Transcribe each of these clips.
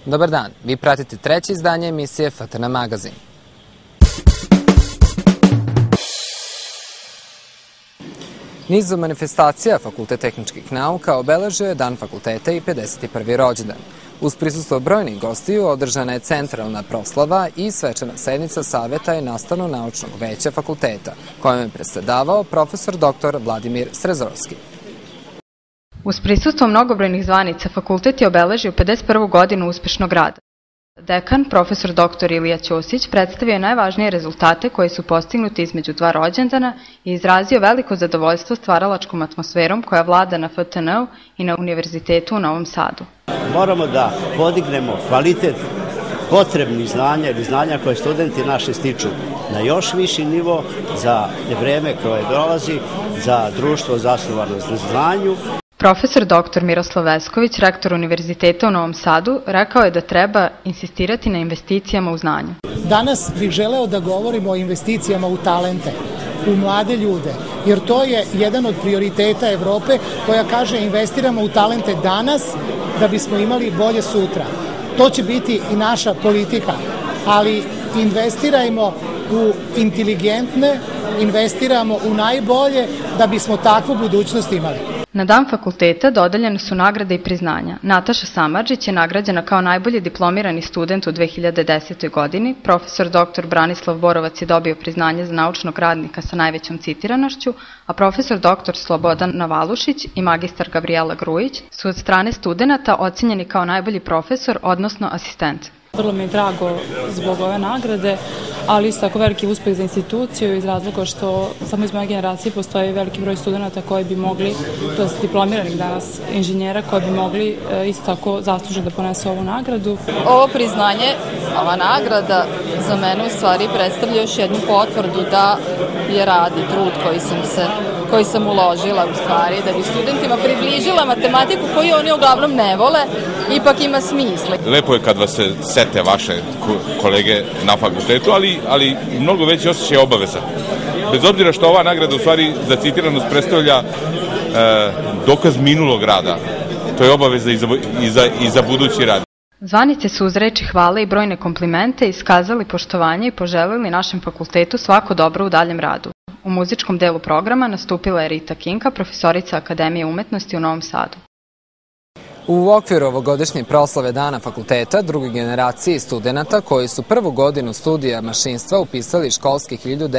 Dobar dan, vi pratite treće izdanje emisije FTN Magazin. Nizom manifestacija Fakultet tehničkih nauka obeležio je Dan fakulteta i 51. rođendan. Uz prisustvo brojnih gostiju održana je centralna proslava i svečana sednica Saveta i nastavno-naučnog veća fakulteta, kojom je predsedavao profesor dr. Vladimir Srezorski. Uz prisustvo mnogobrojnih zvanica, fakultet je obeležio 51. godinu uspešnog rada. Dekan, profesor dr. Ilija Ćosić, predstavio je najvažnije rezultate koji su postignuti između dva rođendana i izrazio veliko zadovoljstvo stvaralačkom atmosferom koja vlada na FTN-u i na Univerzitetu u Novom Sadu. Moramo da podignemo kvalitet potrebnih znanja ili znanja koje studenti naši stiču na još viši nivo za vreme koje dolazi, za društvo zasnovano na znanju. Profesor dr. Miroslav Vesković, rektor Univerziteta u Novom Sadu, rekao je da treba insistirati na investicijama u znanju. Danas bih želeo da govorimo o investicijama u talente, u mlade ljude, jer to je jedan od prioriteta Evrope koja kaže investiramo u talente danas da bismo imali bolje sutra. To će biti i naša politika, ali investirajmo u inteligentne, investiramo u najbolje da bismo takvu budućnost imali. Na Dan fakulteta dodeljene su nagrade i priznanja. Nataša Samardžić je nagrađena kao najbolji diplomirani student u 2010. godini, profesor dr. Branislav Borovac je dobio priznanje za naučnog radnika sa najvećom citiranošću, a profesor dr. Slobodan Navalušić i magistar Gabriela Grujić su od strane studenata ocenjeni kao najbolji profesor, odnosno asistent. Vrlo mi je drago zbog ove nagrade, ali isto tako veliki uspeh za instituciju iz razloga što samo iz moje generacije postoji veliki broj studenta koji bi mogli, to je diplomiranih danas inženjera, koji bi mogli isto tako zasluženo da ponesu ovu nagradu. Ovo priznanje, ova nagrada za mene u stvari predstavlja još jednu potvrdu da je rad i trud koji sam uložila u stvari, da bi studentima približila matematiku koju oni uglavnom ne vole, ipak ima smisla. Lepo je kad vas se sete vaše kolege na fakultetu, ali mnogo veći osjećaj obaveza. Bez obzira što ova nagrada u stvari za citiranost predstavlja dokaz minulog rada, to je obaveza i za budući rad. Zvanice su uz reči hvale i brojne komplimente iskazali poštovanje i poželili našem fakultetu svako dobro u daljem radu. U muzičkom delu programa nastupila je Rita Kinka, profesorica Akademije umetnosti u Novom Sadu. U okviru ovogodišnje proslave Dana fakulteta druge generacije studenata koji su prvu godinu studija mašinstva upisali školske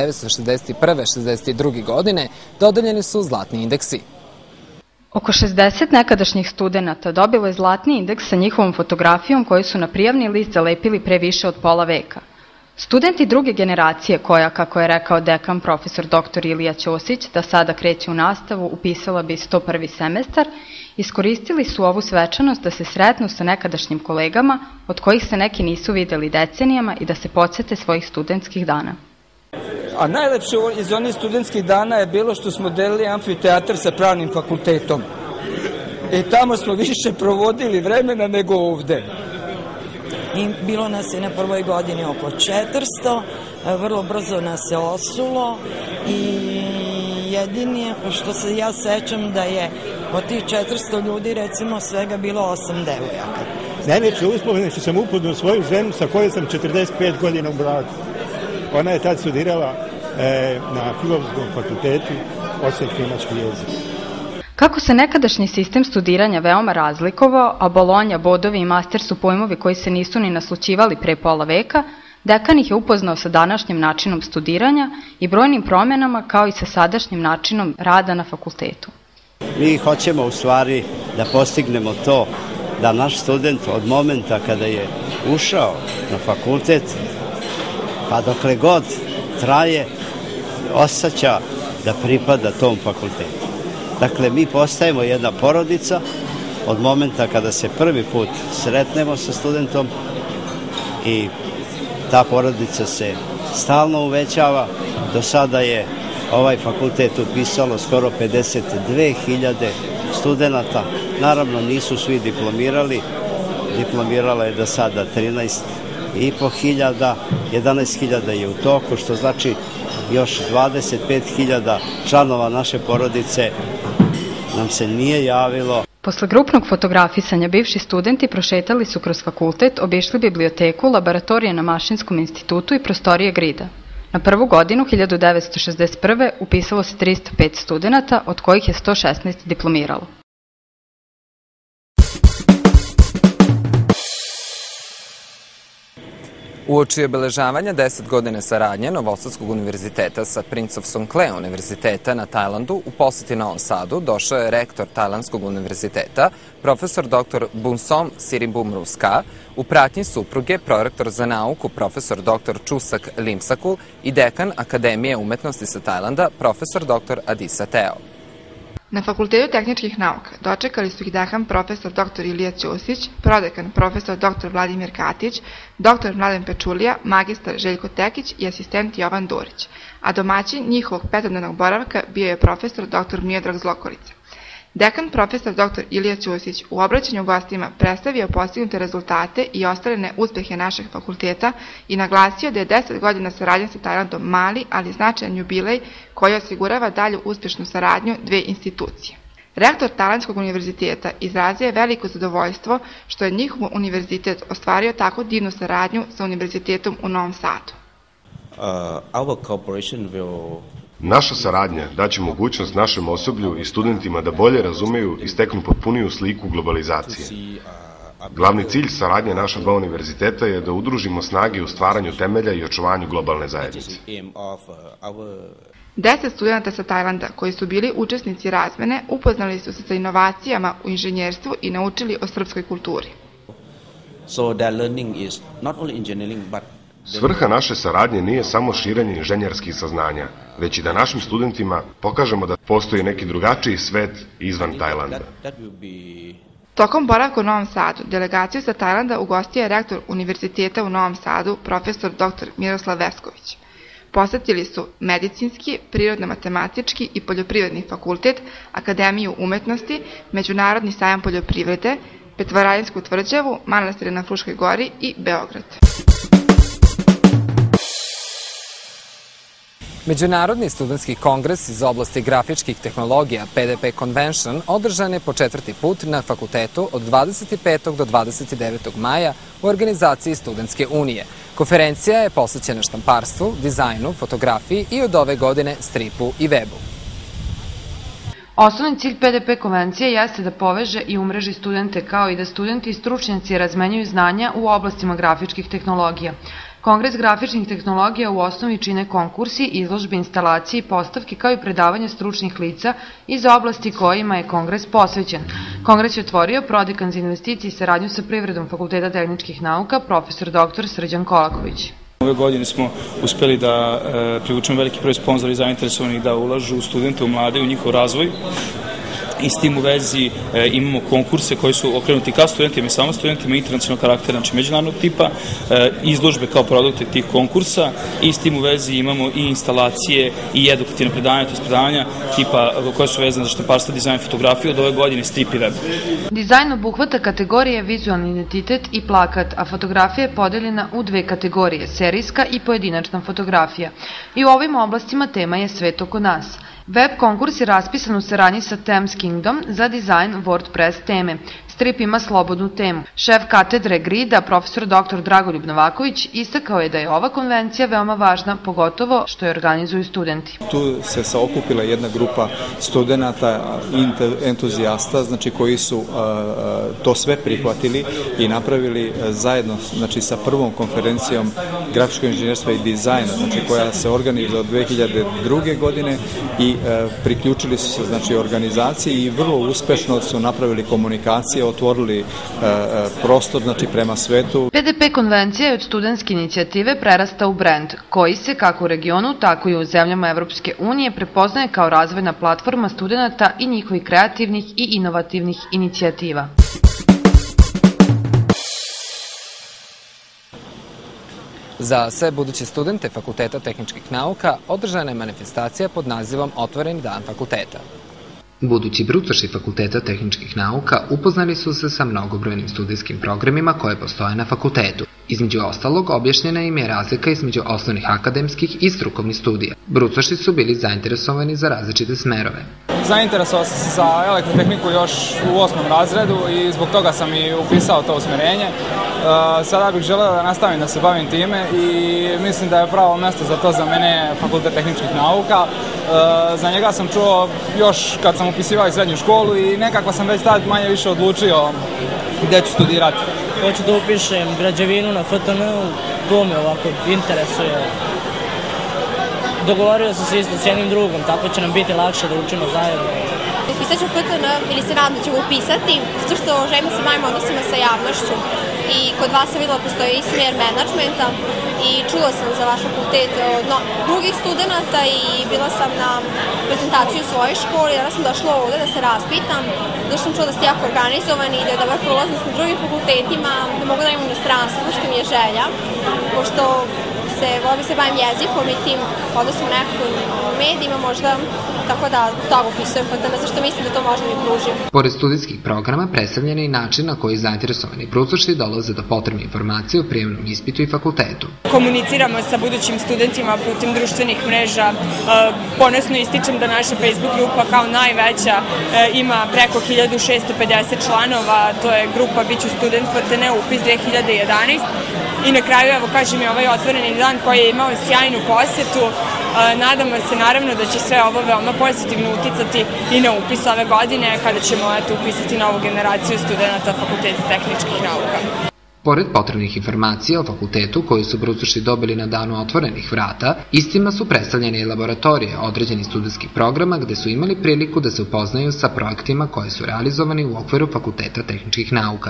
1961-62. godine dodeljeni su zlatni indeksi. Oko 60 nekadašnjih studenata dobilo je zlatni indeks sa njihovom fotografijom koju su na prijavni list zalepili pre više od pola veka. Studenti druge generacije koja, kako je rekao dekan profesor dr. Ilija Ćosić, da sada kreće u nastavu, upisala bi 101. semestar, iskoristili su ovu svečanost da se sretnu sa nekadašnjim kolegama, od kojih se neki nisu videli decenijama i da se podsete svojih studentskih dana. A najlepše iz onih studentskih dana je bilo što smo delili amfiteatar sa pravnim fakultetom. I tamo smo više provodili vremena nego ovde. I bilo nas je na prvoj godini oko 400, vrlo brzo nas se osulo i jedini što se ja sećam da je od tih 400 ljudi recimo svega bilo 8 devojaka. Najlepše uspomene što sam upoznao svoju ženu sa kojoj sam 45 godina u braku. Ona je tad studirala na Filozofskom fakultetu Osječko-nemački jezik. Kako se nekadašnji sistem studiranja veoma razlikovao, a Bolonja, bodovi i master su pojmovi koji se nisu ni naslućivali pre pola veka, dekan ih je upoznao sa današnjim načinom studiranja i brojnim promenama kao i sa sadašnjim načinom rada na fakultetu. Mi hoćemo u stvari da postignemo to da naš student od momenta kada je ušao na fakultet, pa dokle god traje, osjeća da pripada tom fakultetu. Dakle, mi postajemo jedna porodica od momenta kada se prvi put sretnemo sa studentom i ta porodica se stalno uvećava. Do sada je ovaj fakultet upisalo skoro 52.000 studenata. Naravno, nisu svi diplomirali. Diplomirala je do sada 13.500, 11.000 je u toku, što znači još 25.000 članova naše porodice nam se nije javilo. Posle grupnog fotografisanja bivši studenti prošetali su kroz fakultet, obišli biblioteku, laboratorije na Mašinskom institutu i prostorije Grida. Na prvu godinu, 1961. upisalo se 305 studenata, od kojih je 116 diplomiralo. Uoči obeležavanja 10 godine saradnje Novosadskog univerziteta sa Prince of Songkla univerziteta na Tajlandu u poseti Novom Sadu došao je rektor Tajlandskog univerziteta, profesor dr. Bunsom Sirimbumruska, u pratnji supruge prorektor za nauku profesor dr. Čusak Limsakul i dekan Akademije umetnosti sa Tajlanda, profesor dr. Adisa Teo. Na Fakultetu tehničkih nauka dočekali su ih dekan profesor dr. Ilija Ćosić, prodekan profesor dr. Vladimir Katić, dr. Mladen Pečulija, magistar Željko Tekić i asistent Jovan Durić, a domaćin njihovog petodnevnog boravka bio je profesor dr. Miodrag Zlokolica. Dekan profesor dr. Ilija Ćosić u obraćanju gostima predstavio postignute rezultate i ostvarene uspehe našeg fakulteta i naglasio da je 10 godina saradnje sa Tajlandom mali, ali značajan jubilej koji osigurava dalju uspešnu saradnju dve institucije. Rektor Tajlandskog univerziteta izrazio je veliko zadovoljstvo što je njihov univerzitet ostvario tako divnu saradnju sa univerzitetom u Novom Sadu. Naša saradnja daće mogućnost našem osoblju i studentima da bolje razumeju i steknu potpuniju sliku globalizacije. Glavni cilj saradnje naša dva univerziteta je da udružimo snage u stvaranju temelja i očuvanju globalne zajednice. 10 studenta sa Tajlanda koji su bili učesnici razmene upoznali su se sa inovacijama u inženjerstvu i naučili o srpskoj kulturi. Svrha naše saradnje nije samo širenje inženjerskih saznanja, već i da našim studentima pokažemo da postoji neki drugačiji svet izvan Tajlanda. Tokom boravka u Novom Sadu, delegaciju sa Tajlanda ugostio je rektor univerziteta u Novom Sadu, profesor dr. Miroslav Vesković. Posetili su medicinski, prirodno-matematički i poljoprivredni fakultet, Akademiju umetnosti, Međunarodni sajam poljoprivrede, Petvarajinsku tvrđavu, manastire na Fruškoj gori i Beograd. Međunarodni studentski kongres iz oblasti grafičkih tehnologija PDP Convention održan je po 4. put na fakultetu od 25. do 29. maja u organizaciji Studentske unije. Konferencija je posvećena štamparstvu, dizajnu, fotografiji i od ove godine stripu i webu. Osnovni cilj PDP konvencije jeste da poveže i umreži studente kao i da studenti i stručnjaci razmenjuju znanja u oblastima grafičkih tehnologija. Kongres grafičnih tehnologija u osnovi čine konkursi, izložbe, instalacije i postavke kao i predavanje stručnih lica iz oblasti kojima je kongres posvećen. Kongres je otvorio prodekan za investicije i saradnju sa privredom Fakulteta tehničkih nauka, profesor dr. Srđan Kolaković. Ove godine smo uspeli da privučemo veliki broj sponzora i zainteresovanih da ulažu u studente, u mlade, u njihov razvoj. I s tim u vezi imamo konkurse koji su okrenuti ka studentima i samo studentima internacionalnog karaktera, znači međunarodnog tipa, izložbe kao produkte tih konkursa i s tim u vezi imamo i instalacije i edukativne predavanja, to je predavanja tipa koja su vezane za štamparstvo, dizajn, fotografiju, od ove godine strip i web. Dizajn obuhvata kategorije vizualni identitet i plakat, a fotografija je podeljena u dve kategorije, serijska i pojedinačna fotografija. I u ovim oblastima tema je Svet oko nas. Web konkurs je raspisan u saradnji sa Thames Kingdom za dizajn WordPress teme. Strip ima slobodnu temu. Šef katedre Grida, profesor dr. Dragoljub Novaković, istakao je da je ova konvencija veoma važna, pogotovo što je organizuju studenti. Tu se saokupila jedna grupa studenta i entuzijasta, znači koji su to sve prihvatili i napravili zajedno, znači sa prvom konferencijom grafičkog inženjerstva i dizajna, znači koja se organizuje od 2002. godine i priključili su se znači organizaciji i vrlo uspešno su napravili komunikacije, otvorili prostor znači prema svetu. PDP konvencija je od studentske inicijative prerasta u brend, koji se kako u regionu, tako i u zemljama Evropske unije prepoznaje kao razvojna platforma studenta i njihovih kreativnih i inovativnih inicijativa. Za sve buduće studente Fakulteta tehničkih nauka održana je manifestacija pod nazivom Otvoreni dan fakulteta. Budući brucoši Fakulteta tehničkih nauka upoznali su se sa mnogobrojnim studijskim programima koje postoje na fakultetu. Između ostalog, objašnjena im je razlika između osnovnih akademskih i strukovnih studija. Brucoši su bili zainteresovani za različite smerove. zainteresovao sam se za elektrotehniku još u 8. razredu i zbog toga sam i upisao to usmjerenje. Sada bih želeo da nastavim da se bavim time i mislim da je pravo mjesto za to za mene Fakultet tehničkih nauka. Za njega sam čuo još kad sam upisivao i srednju školu i nekako sam već tad manje više odlučio gdje ću studirati. Hoću da upišem građevinu na FTN-u, to me ovako interesuje. Dogovorio sam se isto s jednim drugom, tako će nam biti lakše da učimo zajedno. Upisat ću FTN ili se nadam da ću upisati, zato što želim da se bavim odnosima sa javnošću. I kod vas sam videla postoji i smjer menadžmenta i čula sam za vaš fakultet od drugih studenta i bila sam na prezentaciju u svojoj školi, danas sam došla ovdje da se raspitam, zato što sam čula da ste jako organizovani i da je dobar prolaznost na drugim fakultetima, da mogu da imam inostranstvo, što mi je želja, pošto volim se bavim jezikom i tim odnosom nekako u medijima možda, tako da toga upisujem FTN, zašto mislim da to možda mi pružim. Pored studijskih programa predstavljen je i način na koji zainteresovani brucoši dolaze do potrebne informacije o prijemnom ispitu i fakultetu. Komuniciramo sa budućim studentima putem društvenih mreža. Ponosno ističem da naša Facebook grupa kao najveća ima preko 1650 članova, to je grupa Biću student FTN upis 2011. I na kraju, evo kažem, je ovaj otvoreni dan koji je imao sjajnu posetu. Nadamo se naravno da će sve ovo veoma pozitivno uticati i na upis ove godine kada ćemo upisati novu generaciju studenta Fakulteta tehničkih nauka. Pored potrebnih informacija o fakultetu koji su brucoši dobili na danu otvorenih vrata, istima su predstavljene i laboratorije određenih studijskih programa gde su imali priliku da se upoznaju sa projektima koji su realizovani u okviru Fakulteta tehničkih nauka.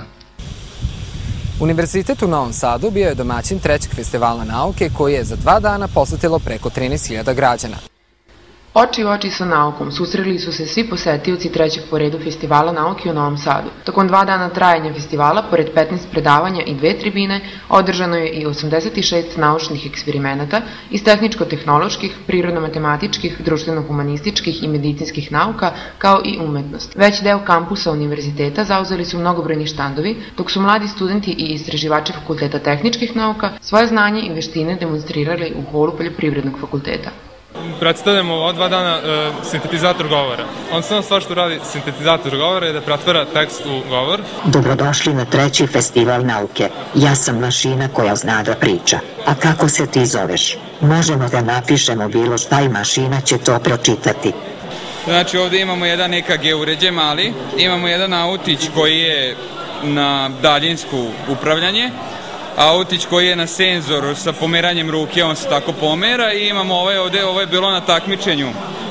Univerzitet u Novom Sadu bio je domaćin 3. festivala nauke koji je za 2 dana posetilo preko 13.000 građana. Oči u oči sa naukom susreli su se svi posetioci 3. po redu festivala nauke u Novom Sadu. Tokom 2 dana trajanja festivala, pored 15 predavanja i 2 tribine, održano je i 86 naučnih eksperimenata iz tehničko-tehnoloških, prirodno-matematičkih, društveno-humanističkih i medicinskih nauka, kao i umetnost. Već deo kampusa univerziteta zauzeli su mnogobrojni štandovi, dok su mladi studenti i istraživači Fakulteta tehničkih nauka svoje znanje i veštine demonstrirali u holu Poljoprivrednog fakulteta. Predstavljamo ova 2 dana sintetizator govora. Osnovna stvar što radi sintetizator govora je da pretvara tekst u govor. Dobrodošli na 3. festival nauke. Ja sam mašina koja zna da priča. A kako se ti zoveš? Možemo da napišemo bilo šta i mašina će to pročitati. Znači ovdje imamo jedan EKG uređaj mali, imamo jedan autić koji je na daljinsko upravljanje, autić koji je na senzoru sa pomeranjem ruke, on se tako pomera i imamo ovaj ovdje, ovo je bilo na takmičenju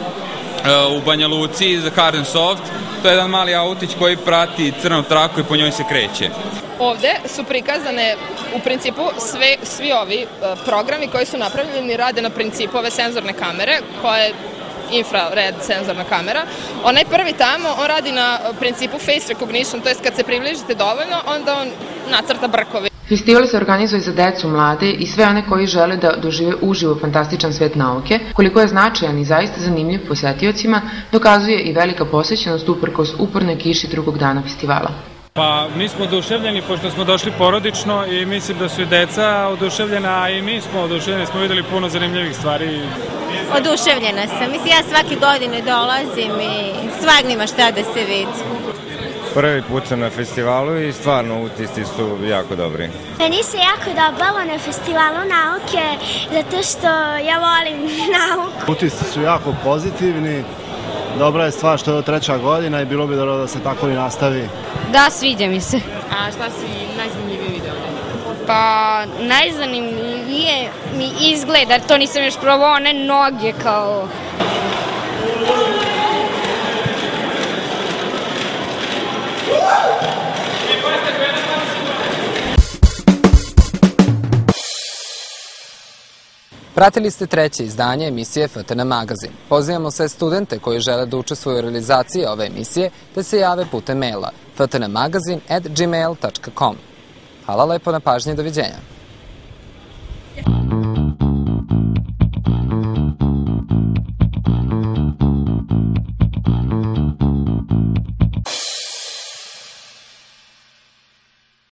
u Banja Luci za hard and soft, to je jedan mali autić koji prati crnu traku i po njoj se kreće. Ovdje su prikazane u principu svi ovi programi koji su napravljeni rade na principu ove senzorne kamere koja je infrared senzorna kamera. Onaj prvi tamo, on radi na principu face recognition, to je kad se približite dovoljno, onda on nacrta brkovi. Festival se organizuje za decu, mlade i sve one koji žele da dožive uživo fantastičan svet nauke. Koliko je značajan i zaista zanimljiv posetiocima, dokazuje i velika posjećenost uprkos upornoj kiši drugog dana festivala. Pa mi smo oduševljeni pošto smo došli porodično i mislim da su i deca oduševljena, a i mi smo oduševljeni, smo videli puno zanimljivih stvari. Oduševljena sam, mislim ja svake godine dolazim i stvarno ima šta da se vidi. Prvi put sam na festivalu i stvarno utisci su jako dobri. Meni se jako dobalo na festivalu nauke, zato što ja volim nauku. Utisci su jako pozitivni, dobra je stvar što je 3. godina i bilo bi dobro da se tako i nastavi. Da, sviđa mi se. A šta si najzanimljivije video? Pa najzanimljivije mi izgleda, to nisam još probao, one noge kao... Pratili ste 3. izdanje emisije FTN Magazin. Pozivamo sve studente koji žele da učestvuju u realizaciji ove emisije da se jave putem maila ftnmagazin@gmail.com. Hvala lepo na pažnji i doviđenja.